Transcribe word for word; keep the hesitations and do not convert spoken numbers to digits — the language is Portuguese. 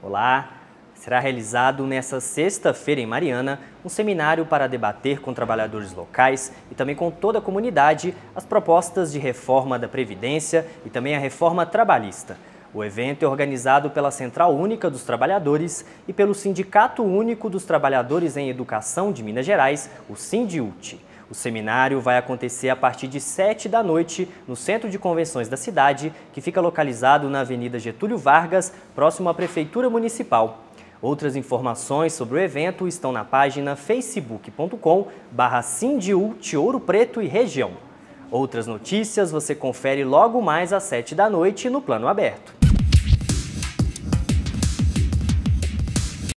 Olá! Será realizado nesta sexta-feira em Mariana um seminário para debater com trabalhadores locais e também com toda a comunidade as propostas de reforma da Previdência e também a reforma trabalhista. O evento é organizado pela Central Única dos Trabalhadores e pelo Sindicato Único dos Trabalhadores em Educação de Minas Gerais, o Sindiúti. O seminário vai acontecer a partir de sete da noite no Centro de Convenções da cidade, que fica localizado na Avenida Getúlio Vargas, próximo à Prefeitura Municipal. Outras informações sobre o evento estão na página facebook ponto com barra Sindiúti Ouro Preto e região. Outras notícias você confere logo mais às sete da noite no Plano Aberto.